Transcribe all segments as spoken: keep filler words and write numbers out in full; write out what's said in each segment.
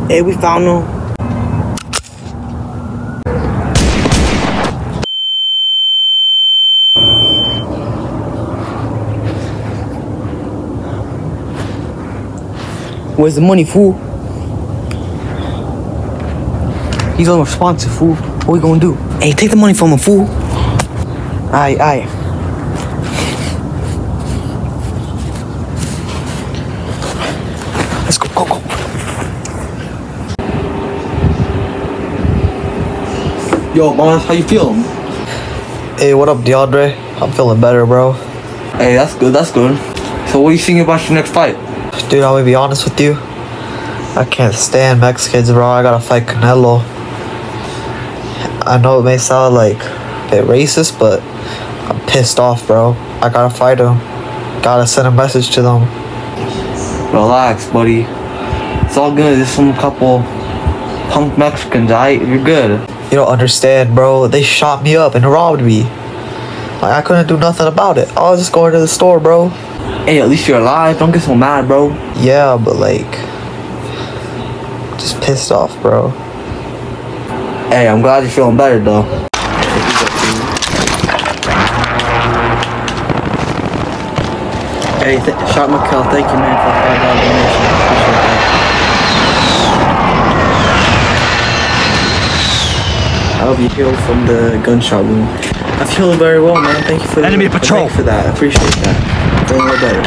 Hey, we found him. Where's the money, fool? He's unresponsive, fool. What we gonna do? Hey, take the money from him, fool. Aye, aye. Let's go, go, go. Yo, boss, how you feeling? Hey, what up, DeAndre? I'm feeling better, bro. Hey, that's good, that's good. So what are you thinking about your next fight? Dude, I'm gonna be honest with you. I can't stand Mexicans, bro. I gotta fight Canelo. I know it may sound like a bit racist, but I'm pissed off, bro. I gotta fight him. Gotta send a message to them. Relax, buddy. It's all good. There's some couple punk Mexicans, alright? You're good. You don't understand, bro. They shot me up and robbed me. Like, I couldn't do nothing about it. I was just going to the store, bro. Hey, at least you're alive. Don't get so mad, bro. Yeah, but like, just pissed off, bro. Hey, I'm glad you're feeling better, though. Hey, th Shot McKell, thank you, man, for the five dollar donation. Appreciate that. I hope you healed from the gunshot wound. I'm feeling very well, man. Thank you for the, Enemy patrol. Thank you for that. I appreciate that. Feeling a little better.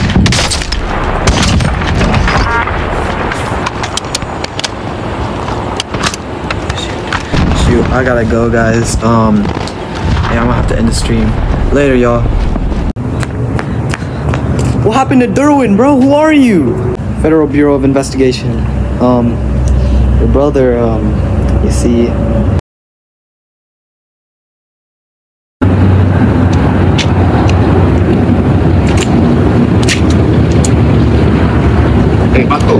Shoot, I gotta go, guys. Um, yeah, I'm gonna have to end the stream. Later, y'all. What happened to Derwin, bro? Who are you? Federal Bureau of Investigation. Um, your brother, um, you see. Hey, Paco.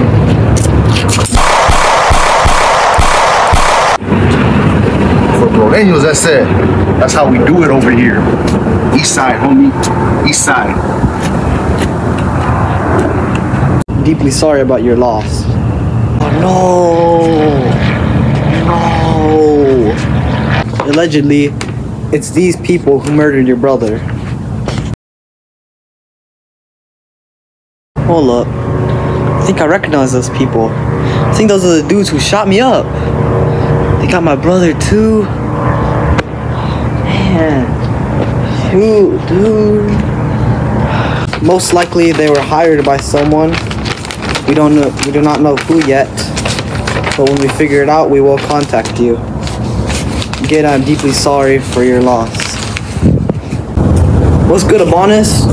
For Broreños, that's it. That's how we do it over here. East side, homie. East side. Deeply sorry about your loss. Oh no! No! Allegedly, it's these people who murdered your brother. Hold up. I think I recognize those people. I think those are the dudes who shot me up. They got my brother too. Man. Shoot, dude. Most likely they were hired by someone. We don't know, we do not know who yet, but when we figure it out, we will contact you. Again, I'm deeply sorry for your loss. What's good, Abonis?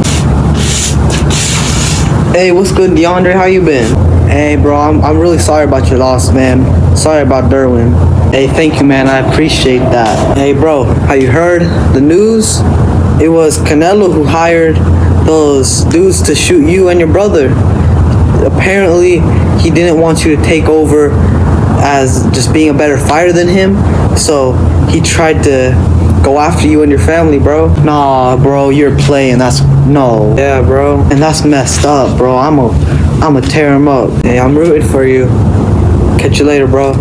Hey, what's good, DeAndre? How you been? Hey, bro, I'm, I'm really sorry about your loss, man. Sorry about Derwin. Hey, thank you, man. I appreciate that. Hey, bro, have you heard the news? It was Canelo who hired those dudes to shoot you and your brother. Apparently, he didn't want you to take over as just being a better fighter than him, so he tried to go after you and your family, bro. Nah, bro, you're playing. That's no. Yeah, bro, and that's messed up, bro. I'm a, I'm gonna tear him up. Hey, I'm rooting for you. Catch you later, bro.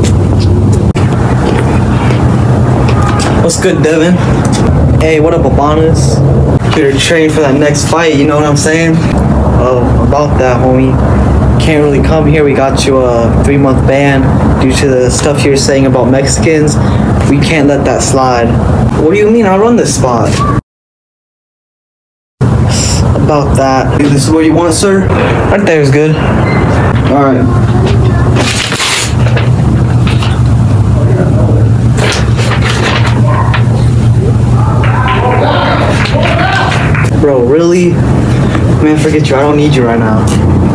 What's good, Devin? Hey, what up, Abanas? You're training for that next fight. You know what I'm saying? Oh, about that, homie. Can't really come here. We got you a three-month ban due to the stuff you're saying about Mexicans. We can't let that slide. What do you mean? I run this spot. About that. This is what you want, sir? Right there is good. All right. Bro, really? Man, forget you. I don't need you right now.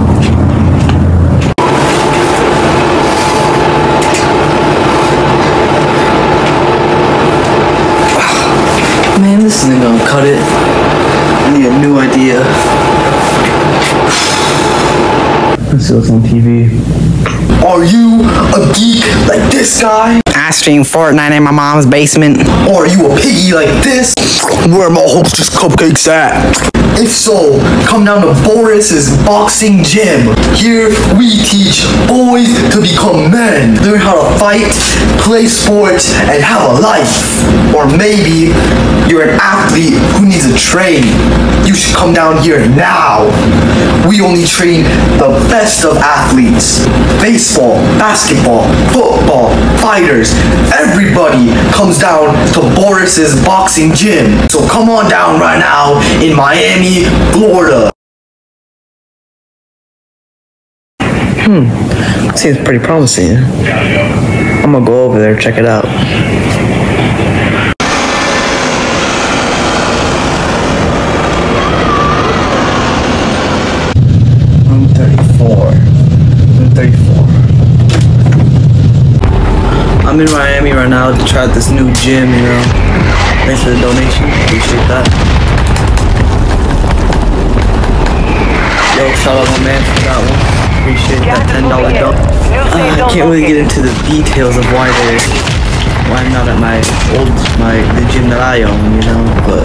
Man, this isn't gonna cut it. I need a new idea. Let's see what's on T V. Are you a geek like this guy? I stream Fortnite in my mom's basement. Or are you a piggy like this? Where my hostess cupcakes at? If so, come down to Boris's boxing gym. Here we teach boys to become men. Learn how to fight, play sports, and have a life. Or maybe you're an athlete who needs a train. You should come down here now. We only train the best of athletes. Baseball, basketball, football, fighters. Everybody comes down to Boris's boxing gym. So come on down right now in Miami, Florida. Hmm, seems pretty promising. I'm gonna go over there, check it out. Room thirty-four. Room thirty-four. I'm in Miami right now to try out this new gym, you know. Thanks for the donation, appreciate that. Yo, shout out my man for that one. Appreciate that ten dollar dump. Uh, I can't really get into the details of why they why I'm not at my old my the gym that I own, you know, but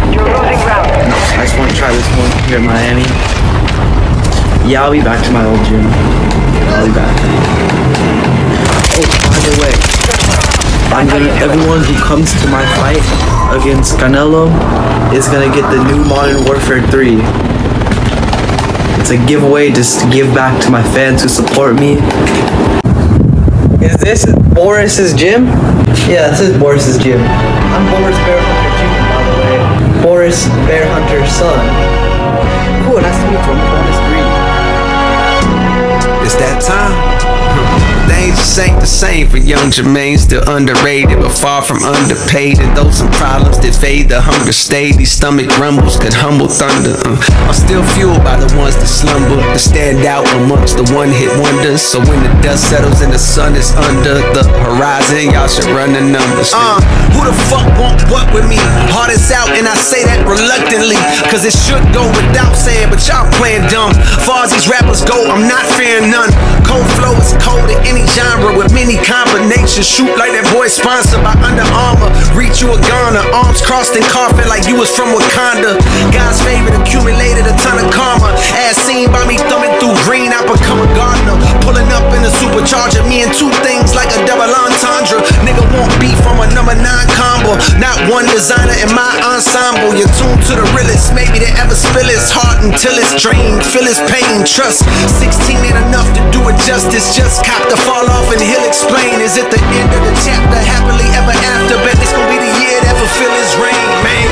I just want to try this one here in Miami. Yeah, I'll be back to my old gym. I'll be back. Oh, by the way, I'm gonna everyone who comes to my fight against Canelo is gonna get the new Modern Warfare three. It's a giveaway just to give back to my fans who support me. Is this Boris's gym? Yeah, this is Boris's gym. I'm Boris Bear Hunter Junior, by the way. Boris Bear Hunter's son. Cool, nice to meet you. I'm Boris Green. It's that time. Things just ain't the same for young Jermaine, still underrated but far from underpaid. And those some problems that fade the hunger stay. These stomach rumbles could humble thunder. uh, I'm still fueled by the ones that slumber, that stand out amongst the one-hit wonders. So when the dust settles and the sun is under the horizon, y'all should run the numbers. Uh, who the fuck want what with me? Heart is out and I say that reluctantly, cause it should go without saying, but y'all playing dumb. Far as these rappers go, I'm not fearing none. Cold flow is cold in any genre with many combinations. Shoot like that boy sponsored by Under Armour. Reach you a Ghana, arms crossed and coughing like you was from Wakanda. God's favorite accumulated a ton of karma. As seen by me thumbing through green, I become a gardener. Pulling up in a supercharger, me and two things like a double entendre. Nigga won't beef from a number nine combo. Not one designer in my ensemble. You're tuned to the realest, maybe to ever spill his heart until it's drained. Feel his pain, trust sixteen ain't enough to do it justice. Just cop the fall off and he'll explain. Is it the end of the chapter? Happily ever after? Bet this gon' be the year that fulfill his reign, man.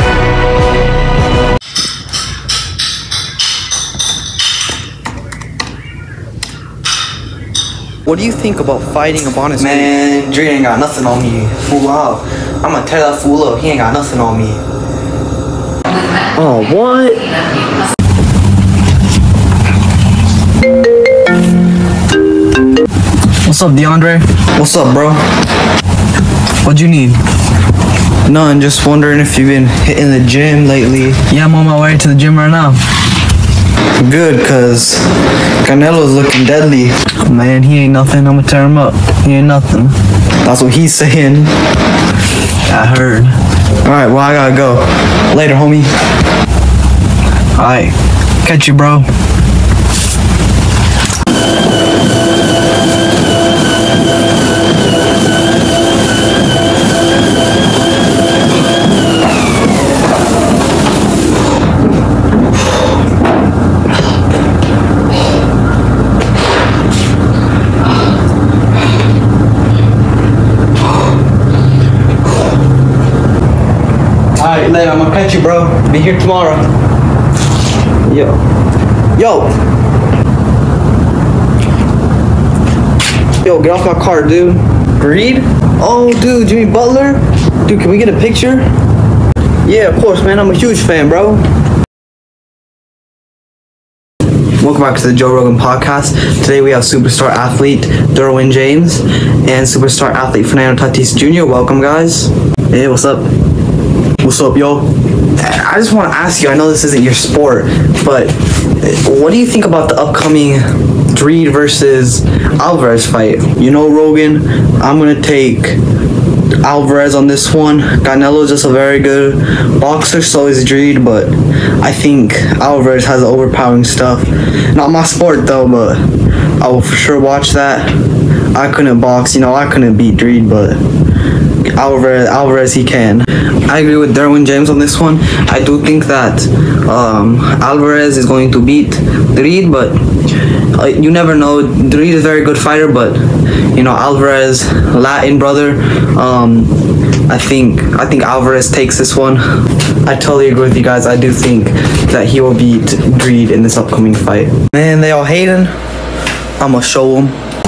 What do you think about fighting Adonis? Man, Dre ain't got nothing on me. Fool out. I'm gonna tear that fool up. He ain't got nothing on me. Oh, what? What's up, DeAndre? What's up, bro? What'd you need? None, just wondering if you've been hitting the gym lately. Yeah, I'm on my way to the gym right now. Good, cause Canelo's looking deadly. Man, he ain't nothing. I'm gonna tear him up. He ain't nothing. That's what he's saying. I heard. Alright, well, I gotta go. Later, homie. Alright. Catch you, bro. Alright, later. I'm gonna catch you, bro. Be here tomorrow. Yo. Yo. Yo, get off my car, dude. Greed? Oh, dude, Jimmy Butler? Dude, can we get a picture? Yeah, of course, man. I'm a huge fan, bro. Welcome back to the Joe Rogan Podcast. Today we have superstar athlete Derwin James and superstar athlete Fernando Tatis Junior Welcome, guys. Hey, what's up? What's up, yo? I just want to ask you, I know this isn't your sport, but what do you think about the upcoming Dreed versus Alvarez fight. You know, Rogan, I'm gonna take Alvarez on this one. Canelo's just a very good boxer, so is Dreed, but I think Alvarez has overpowering stuff. Not my sport though, but I will for sure watch that. I couldn't box, you know, I couldn't beat Dreed, but Alvarez, Alvarez he can. I agree with Derwin James on this one. I do think that um, Alvarez is going to beat Dreed, but uh, you never know. Dreed is a very good fighter, but you know, Alvarez, Latin brother. Um, I think I think Alvarez takes this one. I totally agree with you guys. I do think that he will beat Dreed in this upcoming fight. Man, they all hating. I'ma show them.